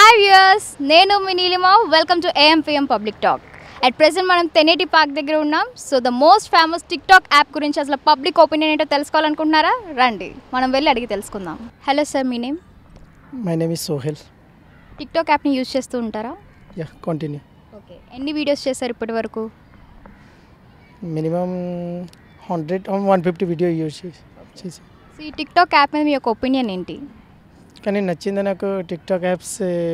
Hi viewers, నేను మీ Neelima. Welcome to AMPM public talk. At present మనం తెనేటి పార్క్ దగ్గర ఉన్నాం. So the most famous TikTok app గురించి అసలు పబ్లిక్ ఒపీనియన్ ఏంటో తెలుసుకోవాలనుకుంటున్నారా? రండి మనం వెళ్ళి అడిగి తెలుసుకుందాం. హలో సార్, మీ name? My name is Sohail. TikTok యాప్ని యూజ్ చేస్తూ ఉంటారా? Yeah, continue. ఓకే, ఎన్ని వీడియోస్ చేశారు ఇప్పటి వరకు? మినిమం 100-150 వీడియో యూజ్ చేసి. సో ఈ టిక్టాక్ యాప్ మీద మీ యొక్క ఒపీనియన్ ఏంటి? కానీ నచ్చింది నాకు టిక్టాక్ యాప్స్.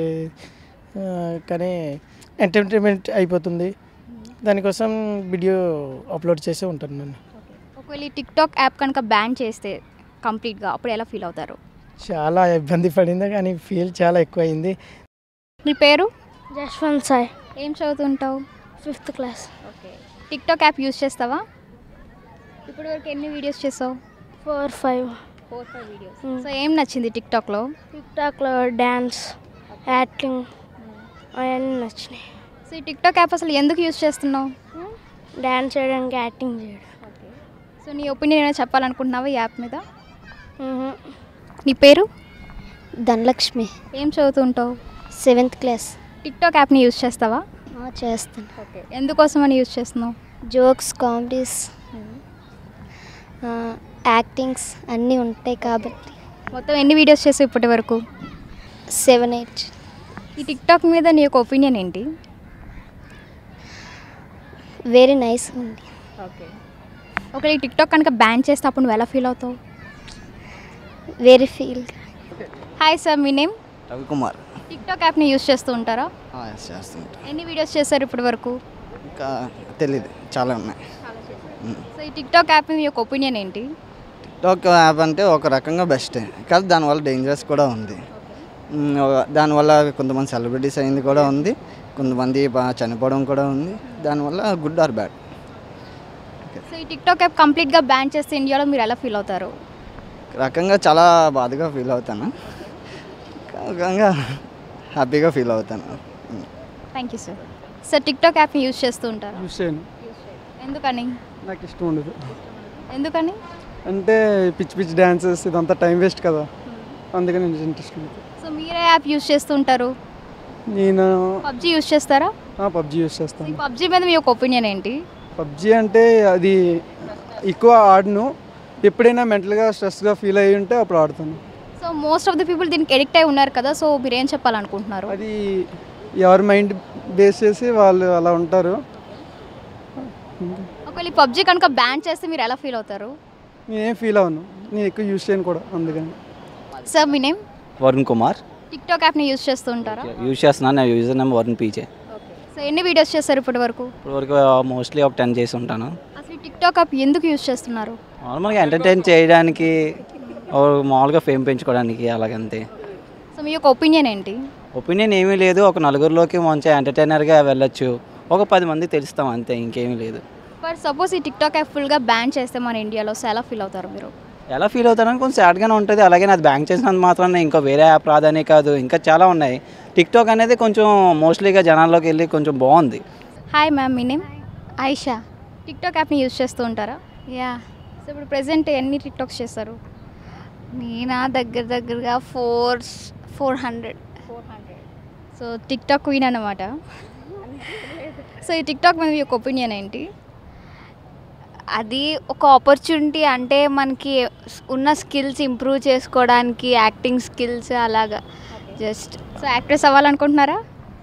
కానీ ఎంటర్టైన్మెంట్ అయిపోతుంది, దానికోసం వీడియో అప్లోడ్ చేసి ఉంటాను నేను. ఒకవేళ ఈ టిక్టాక్ యాప్ కనుక బ్యాన్ చేస్తే కంప్లీట్గా అప్పుడు ఎలా ఫీల్ అవుతారు? చాలా ఇబ్బంది పడింది, కానీ ఫీల్ చాలా ఎక్కువ అయింది. నీ పేరు? జశ్వంత్ సాయి, ఏం చదువుతుంటావు? 5th class. Okay, TikTok app use చేస్తావా? ఇప్పటి వరకు ఎన్ని వీడియోస్ చేసావు? 4-5 వీడియోస్. సో ఏం నచ్చింది టిక్టాక్లో? టిక్టాక్లో డ్యాన్స్, యాక్టింగ్ అవన్నీ నచ్చినాయి. సో ఈ టిక్టాక్ యాప్ అసలు ఎందుకు యూజ్ చేస్తున్నావు? డ్యాన్స్ చేయడానికి, యాక్టింగ్ చేయడం. ఓకే, సో నీ ఒపీనియన్ ఏమైనా చెప్పాలనుకుంటున్నావా ఈ యాప్ మీద? నీ పేరు? ధనలక్ష్మి, ఏం చదువుతుంటావు? 7th class. టిక్టాక్ యాప్ని యూజ్ చేస్తావా? చేస్తాను. ఓకే, ఎందుకోసం అని యూజ్ చేస్తున్నావు? జోక్స్, కామెడీస్, యాక్టింగ్స్ అన్నీ ఉంటాయి కాబట్టి. మొత్తం ఎన్ని వీడియోస్ చేసావు ఇప్పటి వరకు? 7-8. ఈ టిక్టాక్ మీద నీ యొక్క ఒపీనియన్ ఏంటి? వెరీ నైస్ ఉంది. ఓకే, ఒకవేళ ఈ టిక్టాక్ కనుక బ్యాన్ చేస్తే అప్పుడు నువ్వు ఎలా ఫీల్ అవుతావు? Very feel. హాయ్ సార్, మీ నేమ్? రవికుమార్. టిక్టాక్ యాప్ని యూజ్ చేస్తూ ఉంటారా? చేస్తుంటా. ఎన్ని వీడియోస్ చేశారు ఇప్పటి వరకు? ఇంకా తెలీదు, చాలా ఉన్నాయి. సో ఈ టిక్టాక్ యాప్ మీ యొక్క ఒపీనియన్ ఏంటి? టిక్టాక్ యాప్ అంటే ఒక రకంగా బెస్టే, కానీ దానివల్ల డేంజరస్ కూడా ఉంది. దానివల్ల కొంతమంది సెలబ్రిటీస్ అయింది కూడా ఉంది, కొంతమంది చనిపోవడం కూడా ఉంది. దానివల్ల గుడ్ ఆర్ బ్యాడ్. సో ఈ టిక్టాక్ యాప్ కంప్లీట్గా బ్యాన్ చేస్తే ఇండియాలో మీరు ఎలా ఫీల్ అవుతారు? రకంగా చాలా బాధగా ఫీల్ అవుతాను, రకంగా హ్యాపీగా ఫీల్ అవుతాను. Thank you sir. Sir TikTok యాప్ని యూజ్ చేస్తూ ఉంటారా? యూజ్ చేయను, ఎందుకని? నాకు ఇష్టం ఉండదు. ఎందుకని? అంటే పిచ్చి డ్యాన్సెస్ ఇదంతా టైం వేస్ట్ కదా, అందుకని నేను ఇంట్రెస్ట్ ఉండదు. సో మీరే యాప్ యూజ్ చేస్తూ ఉంటారు? నేను పబ్జీ యూజ్ చేస్తారా? పబ్జీ యూజ్ ఈ చేస్తాను. పబ్జీ మీద మీ యొక్క ఒపీనియన్ ఏంటి? పబ్జీ అంటే అది ఎక్కువ ఆడను, ఎప్పుడైనా మెంటల్గా స్ట్రెస్గా ఫీల్ అయ్యి ఉంటే అప్పుడు ఆడుతాను. So most of the people దీనికి ఎడిక్ట్ అయి ఉన్నారు కదా, సో మీరు ఏం చెప్పాలనుకుంటున్నారు? అది ఎవరి మైండ్ బేస్ చేసి వాళ్ళు అలా ఉంటారు. ఒకవేళ ఈ పబ్జీ కనుక బ్యాన్ చేస్తే మీరు ఎలా ఫీల్ అవుతారు? నేనేం ఫీల్ అవ్వను, నేను ఎక్కువ యూజ్ చేయను కూడా, అందుకని. సార్ మీ నేమ్? వరుణ్ కుమార్. టిక్టాక్ యాప్ని యూజ్ చేస్తూ ఉంటారా? యూజ్ చేస్తున్నాను, నా user name Varun PJ. So ఎన్ని వీడియోస్ చేస్తారు ఇప్పటి వరకు? ఇప్పటివరకు మోస్ట్లీ ఒక 10 చేసి ఉంటాను. అసలు ఈ టిక్టాక్ యాప్ ఎందుకు యూజ్ చేస్తున్నారు? నార్మల్గా ఎంటర్టైన్ చేయడానికి, మామూలుగా ఫేమ్ పెంచుకోవడానికి, అలాగంతే. సో మీ యొక్క ఒపీనియన్ ఏంటి? ఒపీనియన్ ఏమీ లేదు, ఒక నలుగురిలోకి మంచిగా ఎంటర్టైనర్గా వెళ్ళొచ్చు, ఒక 10 మంది తెలుస్తాం అంతే, ఇంకేమీ లేదు. బట్ సపోజ్ ఈ టిక్టాక్ యాప్ ఫుల్గా బ్యాన్ చేస్తే మన ఇండియాలో, సో ఎలా ఫీల్ అవుతారు మీరు? ఎలా ఫీల్ అవుతానని కొంచెం సాడ్గానే ఉంటుంది. అలాగే అది బ్యాంక్ చేసినంత మాత్రాన ఇంకా వేరే యాప్ రాదనే కాదు, ఇంకా చాలా ఉన్నాయి. టిక్టాక్ అనేది కొంచెం మోస్ట్లీగా జనాల్లోకి వెళ్ళి కొంచెం బాగుంది. హాయ్ మ్యామ్, మీ నేమ్? ఐషా. టిక్టాక్ యాప్ని యూజ్ చేస్తూ ఉంటారా? యా. సో ఇప్పుడు ప్రెసెంట్ ఎన్ని టిక్టాక్స్ చేస్తారు? నేనా దగ్గరగా 400. సో టిక్టాక్ క్వీన్ అన్నమాట. సో ఈ టిక్టాక్ మీద మీ యొక్క ఒపీనియన్ ఏంటి? అది ఒక ఆపర్చునిటీ, అంటే మనకి ఉన్న స్కిల్స్ ఇంప్రూవ్ చేసుకోవడానికి, యాక్టింగ్ స్కిల్స్ అలాగా జస్ట్. సో యాక్ట్రెస్ అవ్వాలనుకుంటున్నారా?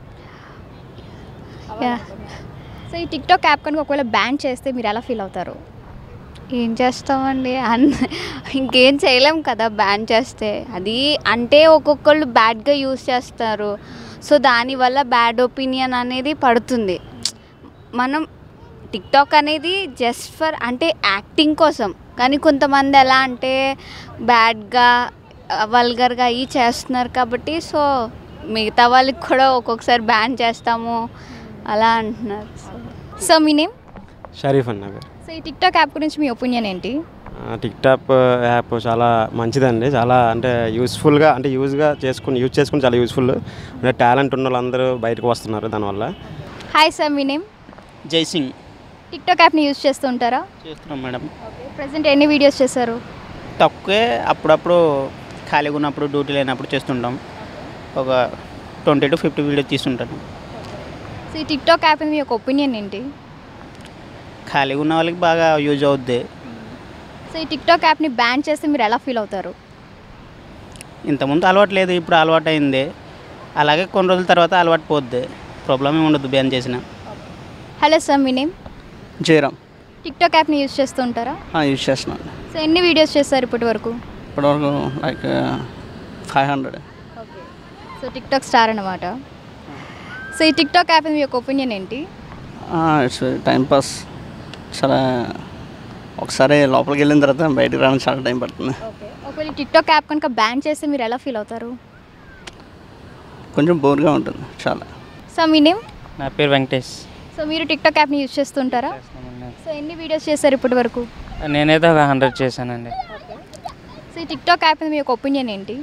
యా. సో ఈ టిక్టాక్ యాప్ కనుక ఒకవేళ బ్యాన్ చేస్తే మీరు ఎలా ఫీల్ అవుతారు? ఏం చేస్తామండి, ఇంకేం చేయలేం కదా బ్యాన్ చేస్తే. అది అంటే ఒక్కొక్కళ్ళు బ్యాడ్గా యూస్ చేస్తారు, సో దానివల్ల బ్యాడ్ ఒపీనియన్ అనేది పడుతుంది. మనం టిక్టాక్ అనేది జస్ట్ ఫర్ అంటే యాక్టింగ్ కోసం, కానీ కొంతమంది ఎలా అంటే బ్యాడ్గా వల్గర్గా అవి చేస్తున్నారు కాబట్టి, సో మిగతా వాళ్ళకి కూడా ఒక్కొక్కసారి బ్యాన్ చేస్తాము అలా అంటున్నారు. సో మీ నేమ్? షరీఫ్ అన్న. సో ఈ టిక్టాక్ యాప్ గురించి మీ ఒపీనియన్ ఏంటి? టిక్టాక్ యాప్ చాలా మంచిదండి, చాలా అంటే యూస్ఫుల్గా, అంటే యూజ్ చేసుకుని చాలా యూస్ఫుల్. అంటే టాలెంట్ ఉన్న వాళ్ళందరూ బయటకు వస్తున్నారు దానివల్ల. హాయ్ సార్, మీ నేమ్? జైసింగ్. టిక్టాక్ యాప్ని యూజ్ చేస్తూ ఉంటారా? చేస్తున్నాం మేడం. ప్రెసెంట్ ఎన్ని వీడియోస్ చేశారు? తక్కువే, అప్పుడప్పుడు ఖాళీగా ఉన్నప్పుడు, డ్యూటీ లేనప్పుడు చేస్తుంటాం. ఒక 20 to 50 వీడియో తీసుంటాను. సో ఈ టిక్టాక్ యాప్ మీద మీ యొక్క ఒపీనియన్ ఏంటి? ఖాళీగా ఉన్న వాళ్ళకి బాగా యూజ్ అవుద్ది. సో ఈ టిక్టాక్ యాప్ని బ్యాన్ చేస్తే మీరు ఎలా ఫీల్ అవుతారు? ఇంతకుముందు అలవాటు లేదు, ఇప్పుడు అలవాటు అయింది. అలాగే కొన్ని రోజుల తర్వాత అలవాటు పోద్ది, ప్రాబ్లం ఏమి ఉండదు బ్యాన్ చేసిన. హలో సార్, మీ నేమ్? జయరామ్. టిక్టాక్ యాప్ని యూజ్ చేస్తూ ఉంటారా? యూజ్ చేస్తున్నాను. సో ఎన్ని వీడియోస్ చేస్తారు ఇప్పటి వరకు? ఇప్పటివరకు like 500. Okay. So TikTok star అన్నమాట. సో ఈ టిక్టాక్ యాప్ మీద మీ యొక్క ఒపీనియన్ ఏంటి? It's timepass. చాలా ఒకసారి లోపలికి వెళ్ళిన తర్వాత బయటకు రావడానికి చాలా టైం పడుతుంది. ఓకే. ఒకవేళ ఈ టిక్టాక్ యాప్ కనుక బ్యాన్ చేస్తే మీరు ఎలా ఫీల్ అవుతారు? కొంచెం బోర్గా ఉంటుంది చాలా. సో మీ నేమ్? నా పేరు వెంకటేష్. సో మీరు టిక్టాక్ యాప్ని యూజ్ చేస్తుంటారా? సో ఎన్ని వీడియోస్ చేస్తారు ఇప్పటి వరకు? నేనైతే ఒక 100 చేశానండి. సో ఈ టిక్టాక్ యాప్ మీద మీ యొక్క ఒపీనియన్ ఏంటి?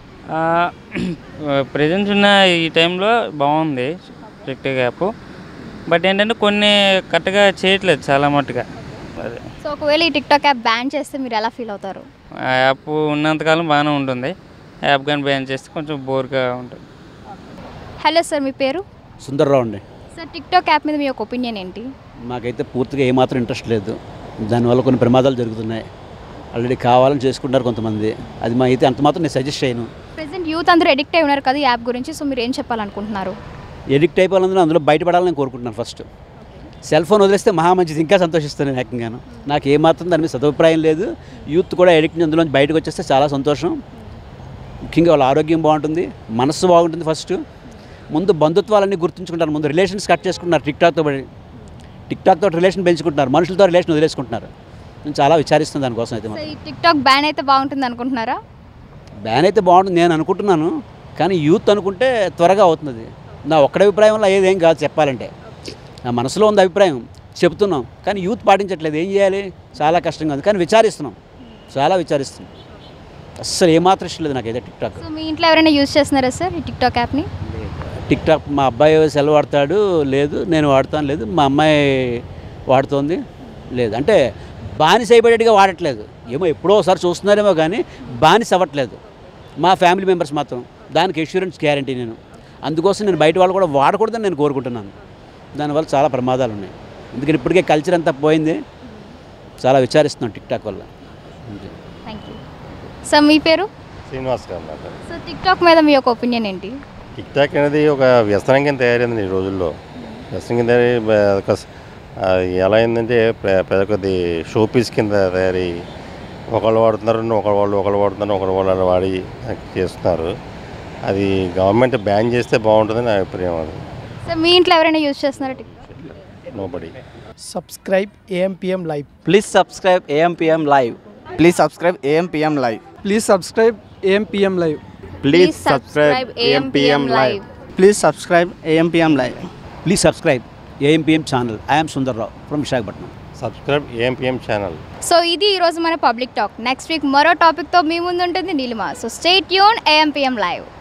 ప్రజెంట్ ఉన్న ఈ టైంలో బాగుంది టిక్టాక్ యాప్. బట్ ఏంటంటే కొన్ని కరెక్ట్గా చేయట్లేదు చాలా మట్టుగా. అదే సో ఒకవేళ ఈ టిక్టాక్ యాప్ బ్యాన్ చేస్తే మీరు ఎలా ఫీల్ అవుతారు? ఆ యాప్ ఉన్నంతకాలం బాగానే ఉంటుంది, యాప్ కానీ బ్యాన్ చేస్తే కొంచెం బోర్గా ఉంటుంది. హలో సార్, మీ పేరు? సుందర్రావు అండి. సార్ టిక్టాక్ యాప్ మీద మీ యొక్క ఒపీనియన్ ఏంటి? మాకైతే పూర్తిగా ఏమాత్రం ఇంట్రెస్ట్ లేదు. దానివల్ల కొన్ని ప్రమాదాలు జరుగుతున్నాయి. ఆల్రెడీ కావాలని చేసుకుంటారు కొంతమంది. అది మా అయితే అంత మాత్రం నేను సజెస్ట్ చేయను. ప్రెసెంట్ యూత్ అందరూ ఎడిక్ట్ అయి ఉన్నారు కదా ఈ యాప్ గురించి, సో మీరు ఏం చెప్పాలనుకుంటున్నారు? ఎడిక్ట్ అయిపోవాలందరూ అందులో బయటపడాలని నేను కోరుకుంటున్నాను. ఫస్ట్ సెల్ ఫోన్ వదిలేస్తే మహా మంచిది, ఇంకా సంతోషిస్తాను నేను ఏకంగాను. నాకు ఏమాత్రం దాని మీద సదుపాయం లేదు. యూత్ కూడా ఎడిక్ట్ అందులో బయటకు వచ్చేస్తే చాలా సంతోషం. ముఖ్యంగా వాళ్ళ ఆరోగ్యం బాగుంటుంది, మనస్సు బాగుంటుంది. ఫస్ట్ ముందు బంధుత్వాలన్నీ గుర్తుంచుకుంటారు, ముందు రిలేషన్స్ కట్ చేసుకుంటున్నారు. టిక్టాక్తో రిలేషన్ పెంచుకుంటున్నారు, మనుషులతో రిలేషన్ వదిలేసుకుంటున్నారు. నేను చాలా విచారిస్తున్నాను దానికోసం. అయితే ఈ టిక్టాక్ బ్యాన్ అయితే బాగుంటుంది అనుకుంటున్నారా? బ్యాన్ అయితే బాగుంటుంది నేను అనుకుంటున్నాను, కానీ యూత్ అనుకుంటే త్వరగా అవుతుంది. నా ఒక్కడి అభిప్రాయం వల్ల ఏదేం కాదు చెప్పాలంటే. నా మనసులో ఉంది అభిప్రాయం, చెప్తున్నాం, కానీ యూత్ పాటించట్లేదు. ఏం చేయాలి? చాలా కష్టంగా ఉంది, కానీ విచారిస్తున్నాం, చాలా విచారిస్తున్నాం. అస్సలు ఏమాత్రం ఇష్టం లేదు నాకైతే టిక్టాక్. సో మీ ఇంట్లో ఎవరైనా యూజ్ చేస్తున్నారా సార్ ఈ టిక్టాక్ యాప్ని? టిక్టాక్ మా అబ్బాయి సెల్ వాడతాడు, లేదు. నేను వాడుతాను, లేదు. మా అమ్మాయి వాడుతోంది, లేదు. అంటే బానిస అయిపోయేట్టుగా వాడట్లేదు. ఏమో ఎప్పుడో ఒకసారి చూస్తున్నారేమో కానీ బానిస అవ్వట్లేదు. మా ఫ్యామిలీ మెంబర్స్ మాత్రం దానికి ఎష్యూరెన్స్ గ్యారంటీ నేను. అందుకోసం నేను బయట వాళ్ళు కూడా వాడకూడదని నేను కోరుకుంటున్నాను. దానివల్ల చాలా ప్రమాదాలు ఉన్నాయి. ఎందుకంటే ఇప్పటికే కల్చర్ అంతా పోయింది. చాలా విచారిస్తున్నాను టిక్టాక్ వల్ల. Thank you sir. మీ పేరు? శ్రీనివాస్ గారు. సో టిక్టాక్ మీద మీ యొక్క ఒపీనియన్ ఏంటి? టిక్టాక్ అనేది ఒక వ్యసనం కింద తయారైంది ఈ రోజుల్లో. వ్యసనం కింద ఎలా అయిందంటే పెద్ద కొద్ది షో పీస్ కింద తయారై ఒకళ్ళు వాడుతున్నారు, ఒకళ్ళు వాడుతున్నారు, ఒకళ్ళు వాడి చేస్తున్నారు. అది గవర్నమెంట్ బ్యాన్ చేస్తే బాగుంటుందని నా అభిప్రాయం. అది సార్ మీ ఇంట్లో ఎవరైనా యూజ్ చేస్తున్నారా TikTok? Nobody. Subscribe AMPM Live. Please subscribe AMPM Live. Please subscribe AMPM Live. Please subscribe AMPM Live. Please subscribe AMPM Live. Please subscribe AMPM Live. Please subscribe AMPM channel. I'm Sundarrao from Visakhapatnam. Subscribe AMPM channel. So ఇది ఈరోజు మన public talk. Next week మరో టాపిక్తో మీ ముందు ఉంటుంది Neelima. So stay tune AMPM Live.